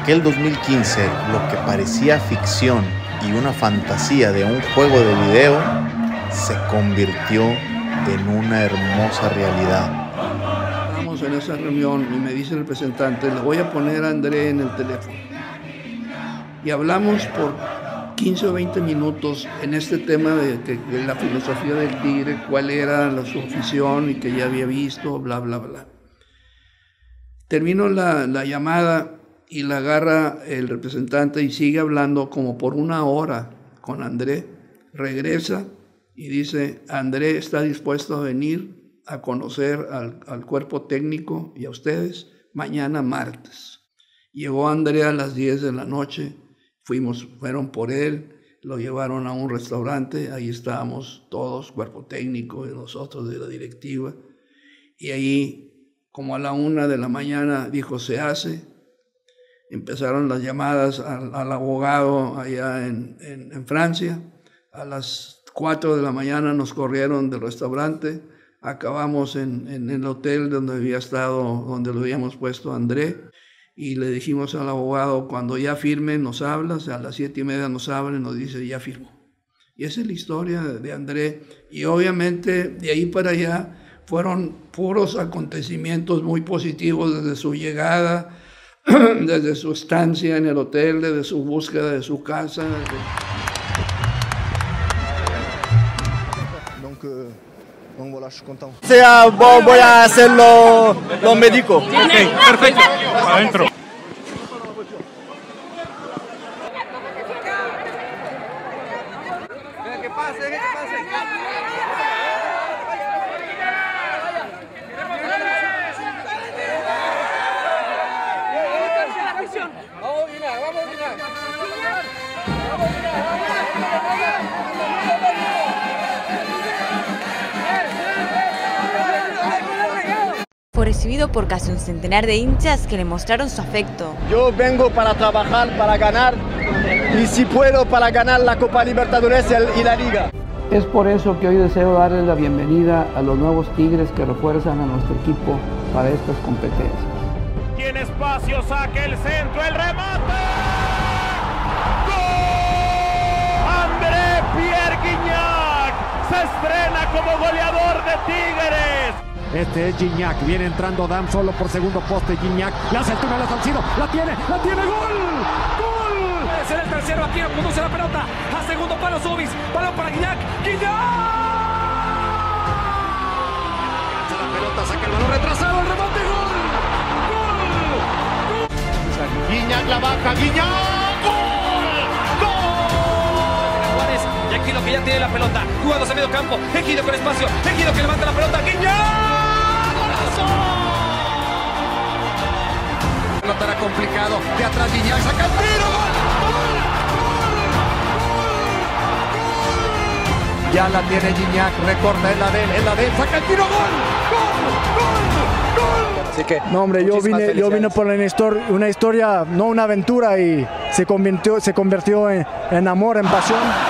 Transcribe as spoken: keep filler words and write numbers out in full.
aquel dos mil quince lo que parecía ficción y una fantasía de un juego de video se convirtió en una hermosa realidad. Estamos en esa reunión y me dice el representante, le voy a poner a André en el teléfono. Y hablamos por quince o veinte minutos en este tema de, de, de la filosofía del tigre, cuál era la, su afición y que ya había visto, bla, bla, bla. Termino la, la llamada y la agarra el representante y sigue hablando como por una hora con André. Regresa y dice, André está dispuesto a venir a conocer al, al cuerpo técnico y a ustedes mañana martes. Llegó André a las diez de la noche. Fuimos, fueron por él, lo llevaron a un restaurante, ahí estábamos todos, cuerpo técnico y nosotros de la directiva, y ahí, como a la una de la mañana, dijo, se hace. Empezaron las llamadas al, al abogado allá en, en, en Francia, a las cuatro de la mañana nos corrieron del restaurante, acabamos en, en el hotel donde había estado, donde lo habíamos puesto a André, y le dijimos al abogado, cuando ya firme nos habla, o sea, a las siete y media nos habla y nos dice, ya firmó. Y esa es la historia de André. Y obviamente de ahí para allá fueron puros acontecimientos muy positivos desde su llegada, desde su estancia en el hotel, desde su búsqueda de su casa. O sea, voy a hacer lo, lo médico. Ok, perfecto. Adentro. Que pase, que pase. Vamos, Guiñac, vamos, Guiñac. Vamos, Fue recibido por casi un centenar de hinchas que le mostraron su afecto. Yo vengo para trabajar, para ganar, y si puedo para ganar la Copa Libertadores y la Liga. Es por eso que hoy deseo darles la bienvenida a los nuevos Tigres que refuerzan a nuestro equipo para estas competencias. Tiene espacio, saque el centro, el remate. ¡Gol! André Pierre Guiñac se estrena como goleador de Tigres. Este es Guiñac, viene entrando Dan solo por segundo poste. Guiñac, le hace el túnel a Salcido, la tiene, la tiene, gol, gol. Puede ser el tercero, aquí conduce la pelota, a segundo palo Subis, balón para Guiñac, Guiñac. La pelota, saca el balón retrasado, el remate, gol, gol, gol. Guiñac la baja, Guiñac, gol, gol. Juárez, y aquí lo que ya tiene la pelota, jugándose a medio campo, Ejido con espacio, Ejido que levanta la pelota, Guiñac. La pelota era complicado, de atrás Guiñac, saca el tiro, gol, gol, gol, gol. Ya la tiene Guiñac, recorta en la de él, en la de él, saca el tiro, gol, gol, gol, gol. Así que, no, hombre, yo vine, yo vine por una historia, una historia, no una aventura, y se convirtió, se convirtió en, en amor, en pasión.